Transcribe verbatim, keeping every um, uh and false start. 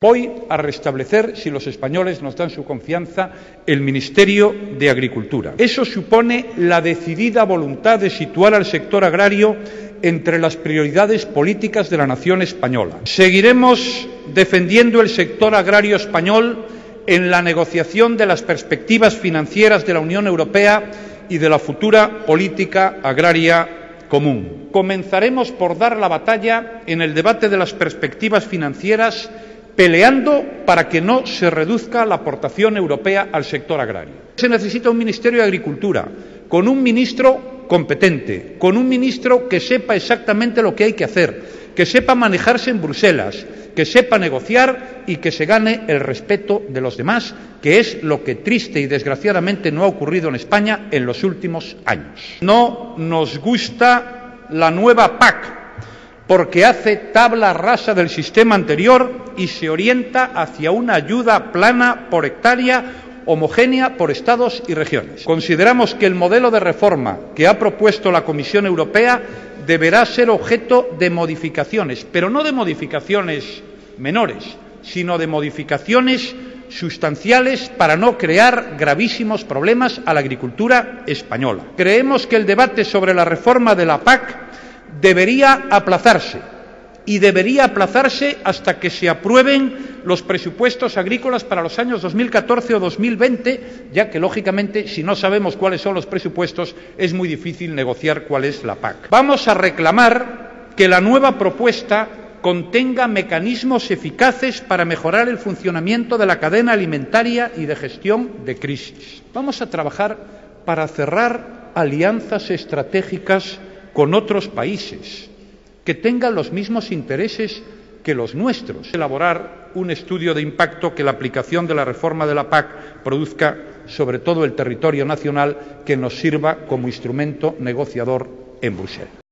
Voy a restablecer, si los españoles nos dan su confianza, el Ministerio de Agricultura. Eso supone la decidida voluntad de situar al sector agrario entre las prioridades políticas de la nación española. Seguiremos defendiendo el sector agrario español en la negociación de las perspectivas financieras de la Unión Europea y de la futura política agraria común. Comenzaremos por dar la batalla en el debate de las perspectivas financieras, peleando para que no se reduzca la aportación europea al sector agrario. Se necesita un Ministerio de Agricultura, con un ministro competente, con un ministro que sepa exactamente lo que hay que hacer, que sepa manejarse en Bruselas, que sepa negociar y que se gane el respeto de los demás, que es lo que triste y desgraciadamente no ha ocurrido en España en los últimos años. No nos gusta la nueva P A C, porque hace tabla rasa del sistema anterior y se orienta hacia una ayuda plana por hectárea, homogénea por estados y regiones. Consideramos que el modelo de reforma que ha propuesto la Comisión Europea deberá ser objeto de modificaciones, pero no de modificaciones menores, sino de modificaciones sustanciales para no crear gravísimos problemas a la agricultura española. Creemos que el debate sobre la reforma de la P A C debería aplazarse y debería aplazarse hasta que se aprueben los presupuestos agrícolas para los años dos mil catorce o dos mil veinte, ya que, lógicamente, si no sabemos cuáles son los presupuestos, es muy difícil negociar cuál es la P A C. Vamos a reclamar que la nueva propuesta contenga mecanismos eficaces para mejorar el funcionamiento de la cadena alimentaria y de gestión de crisis. Vamos a trabajar para cerrar alianzas estratégicas con otros países que tengan los mismos intereses que los nuestros. Elaborar un estudio de impacto que la aplicación de la reforma de la P A C produzca sobre todo el territorio nacional, que nos sirva como instrumento negociador en Bruselas.